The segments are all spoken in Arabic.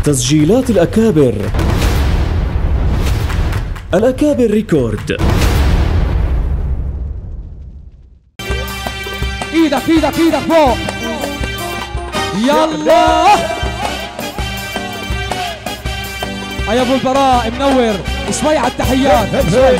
تسجيلات الأكابر. الأكابر ريكورد. ايدك ايدك ايدك فوق، يلا يا ابو البراء منور. شوي على التحيات شوي.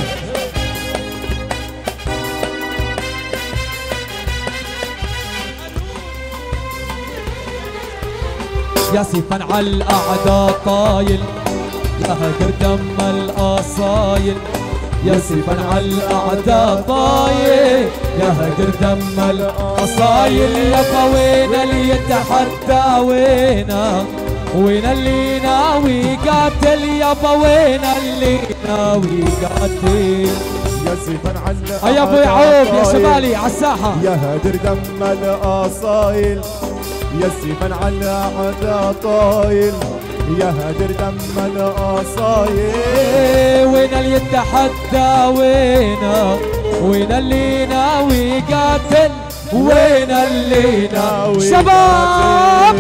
يا سيفا على الاعداء طايل، يا هدر دم الاصايل. يا سيفا على الاعداء طايل، يا هدر دم الاصايل. يابا وين اللي يتحدى وينا، وين اللي ناوي قاتل؟ يابا وين اللي ناوي قاتل؟ يا سيفا على يا ابو يعقوب يا شمالي على الساحه، يا هدر دم الاصايل. يا سيفا على عدا طايل، يا هدر دم الاصايل. وين اللي يتحدى وينا، وين اللي ناوي قاتل؟ وين اللي ناوي شباب؟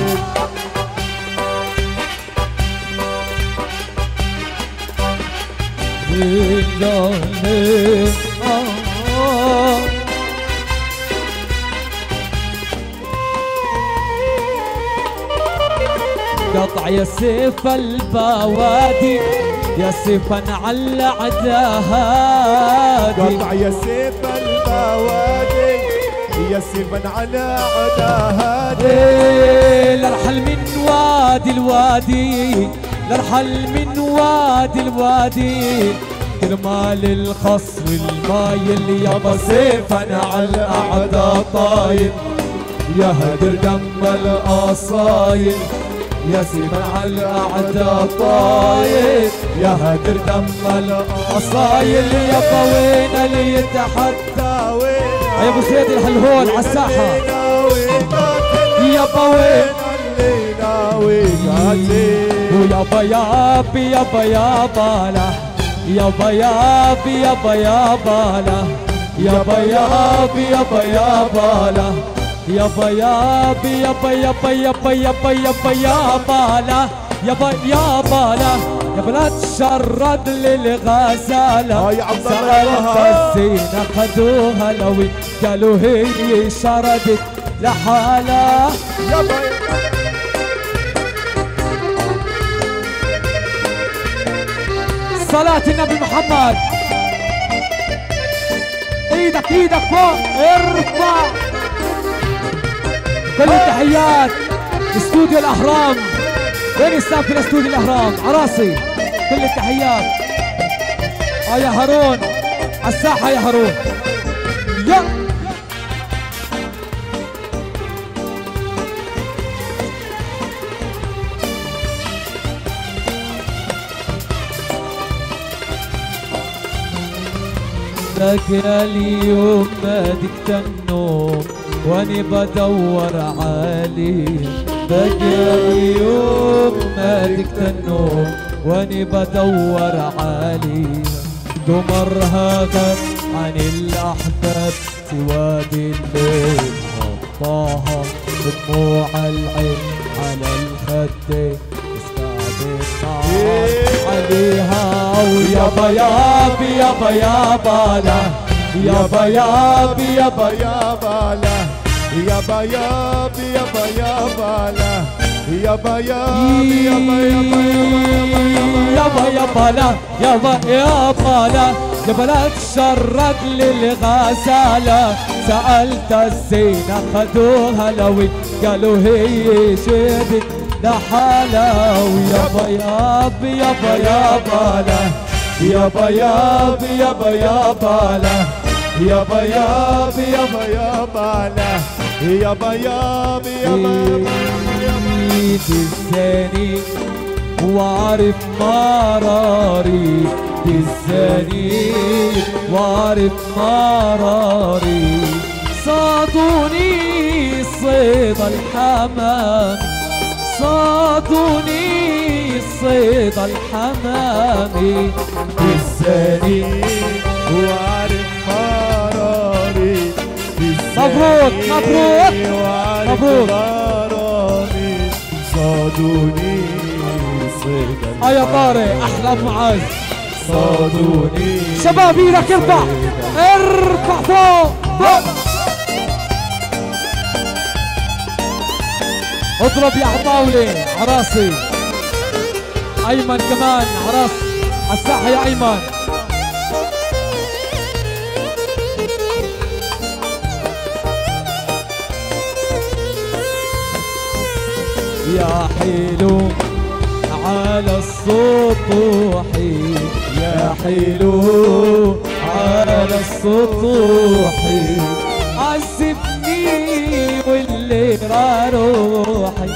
قطع يا سيف البوادي، يا سيفا على عداهادي. قطع يا سيف البوادي، يا سيفا على عداهادي. لارحل من وادي الوادي، لارحل من وادي الوادي. كرمال الخصر المايل، يابا سيفا على الاعداء طايل. يا هدر دم الاصايل، يا سيفا على الاعداء طايل. يا هدر دم الاصايل. يابا وين اللي يتحدى وين؟ يا ابو سيد الحلهول على الساحه. يابا وين اللي ناوي قاتل؟ ويابا يابا يابا يابا له، يابا يابا يابا يابا له، يابا يابا يابا يابا له، يابا يابا يابا يابا يابا يابا يابا يابا له، يابا يابا له. يابا لا تشرد للغزالة، سألت الزينة خدوها لو قالوا هي شردت لحالها. صلاة النبي محمد. ايدك ايدك فوق ارفع. كل التحيات استوديو الاهرام. وين يستاف في استوديو الاهرام؟ عراسي كل التحيات. يا هارون على الساحة يا هارون. يا بقى اليوم ما دكت النوم واني بدور عليه. بقى اليوم ما دكت النوم واني بدور عليه. قمرها غاب عن الاحباب سواد الليل، حطاها دموع العين على الخدين. عليها ويابا يابا يابا يابا له، يابا يابا يابا يابا له، يابا يابا يابا يابا له، يابا يابا يابا يابا يابا له، يابا يابا له. يابا لا تشرد للغزالة، سألت الزينة خدوها لو قالوا هي شدت لحالها. ويابا يابا يابا يابا له، يابا يابا يابا يابا له، يابا يابا يابا يابا له، يابا يابا يابا تزاني وعارف مراري، تزاني وعارف مراري. صادوني صيد الحمام، صادوني صيد الحمام. تزاني وعارف مراري. مبروك مبروك مبروك. صادوني صيد يا طارق احلى ابو معاذ. صادوني شباب ايدك ارفع، ارفع فوق فوق. اضرب يا عطاولة عراسي. ايمن كمان عراس عالساحة يا ايمن. يا حلو على السطوح، يا حلو على السطوح، عذبني والليلة روحي،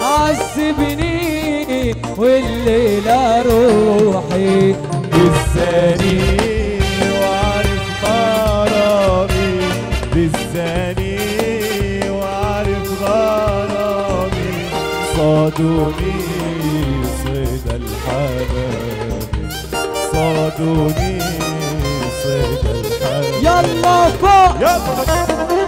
عذبني والليلة روحي. بالزاني وعارف غرامي، بالزاني وعارف غرامي، صادوني صيد الحبايب، صادوني صيد الحبايب. يلا فوق يلا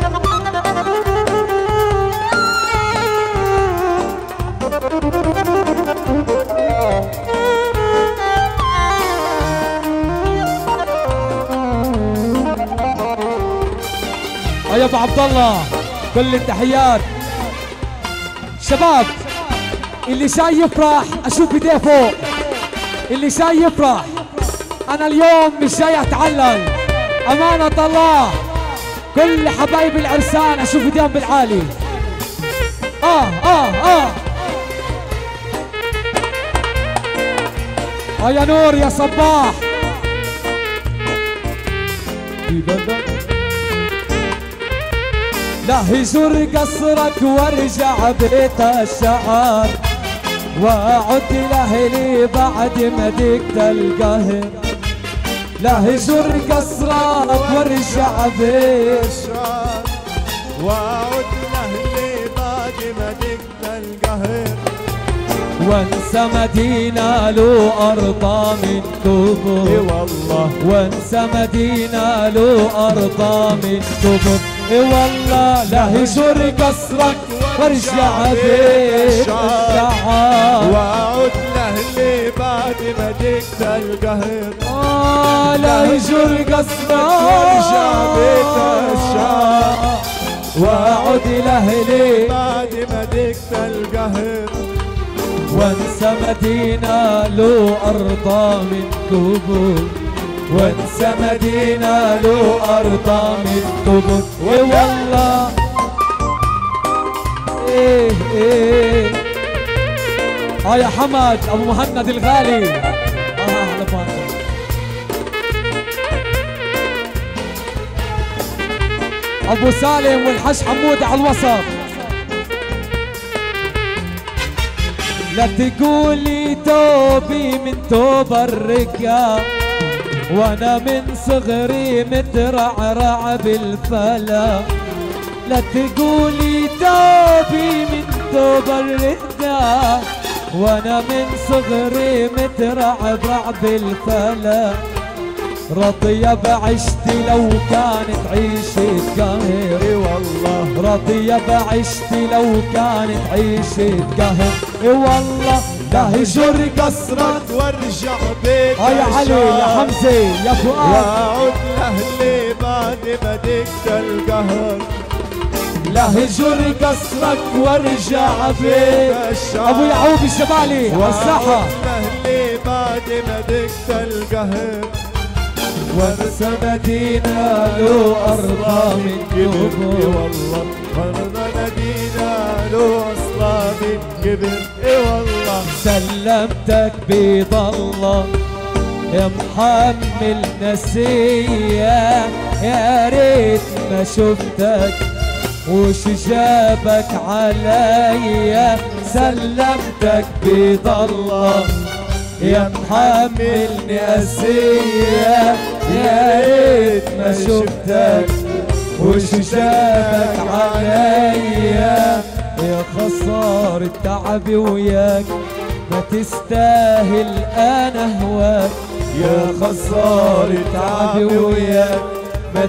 يا ابو عبد الله كل التحيات. شباب اللي جاي يفرح اشوف ايديه فوق، اللي جاي يفرح. انا اليوم مش جاي اتعلل، امانة الله. كل حبايب العرسان اشوف ايديهم بالعالي. يا نور يا صباح. لا هجر قصرك وارجع بيت الشعر، واعد لاهلي بعد ما دقت القهر. لا هجر قصرك وارجع بيت الشعر، واعد لاهلي بعد ما دقت القهر. وانسى مدينة له أرضى من كبر، اي والله وانسى مدينة له أرضى من كبر. اي والله لا هجر قصرك وارجع بالشعر، واعد لاهلي بعد ما دقت القهر. لا هجر قصرك وارجع بيت الشعر، واعد لاهلي بعد ما دقت القهر. وانسى مدينة له أرضى من كبر، وانسى مدينة له أرضى من كبر. والله ايه يا حمد ابو مهند الغالي. اهلا فانا ابو سالم والحج حمود على الوسط. لا تقولي توبي من توب الرجال، وانا من صغري مترعرع بالفلا. لا تقولي توبي من توب الرجال، وانا من صغري مترعرع بالفلا. رضية بعشتي لو كانت عيشة قهر، اي والله رضية بعشتي لو كانت عيشة قهر. اي والله لا هجر قصرك وارجع بيت يا علي يا حمزة يا فؤاد. واعد لاهلي بعد ما دقت القهر. لا هجر قصرك وارجع بيت ابو يعقوب الشمالي على الساحة. واعد لاهلي بعد ما دقت القهر. وانسى مدينة له أرضى من كبر. والله أرض مدينة له أصلا من كبر. اي والله سلمتك بيض الله يا محمل نسية، يا ريت ما شفتك وش جابك عليا. سلمتك بيض الله يا محمل نسية، يا ريت ما شفتك وش جابك عليا. يا خسارة تعبي وياك ما تستاهل انا هواك. يا خسارة تعبي وياك ما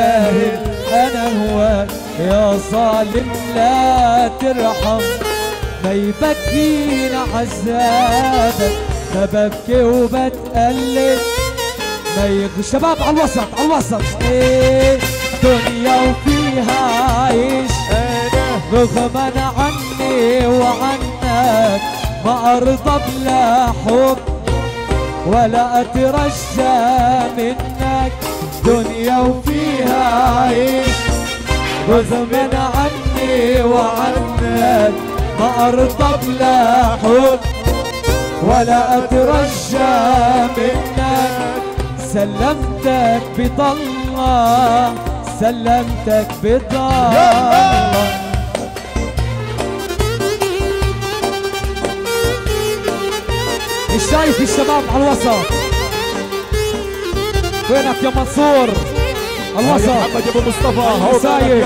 تستاهل انا هواك. يا ظالم لا ترحم ما يبكينا عذابك، ببكي وبتقلب ما شباب على الوسط على الوسط. ايه دنيا وفيها عيش رغما عني وعنك، ما ارضى بلا حب ولا اترجى منك. دنيا وفيها عيش رغما عني وعنك، ما ارضى بلا حب ولا اترجى منك. سلمتك بضله سلمتك بضله. مش شايف الشباب على الوسط؟ وينك يا منصور؟ على الوسط يا محمد يا ابو مصطفى. سايف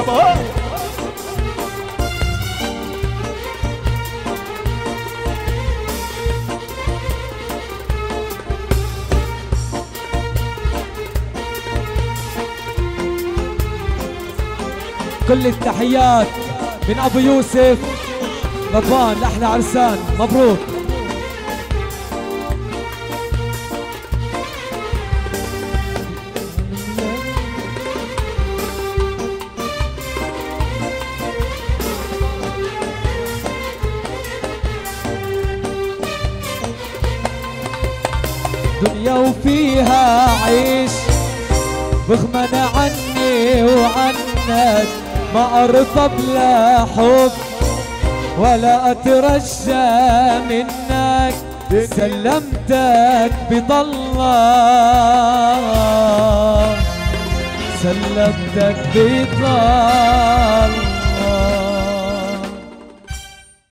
كل التحيات من ابو يوسف رضوان لاحلى عرسان. مبروك. دنيا وفيها عيش رغما عني وعنك، ما ارضى بلا حب ولا اترجى منك. سلمتك بضله سلمتك بضله.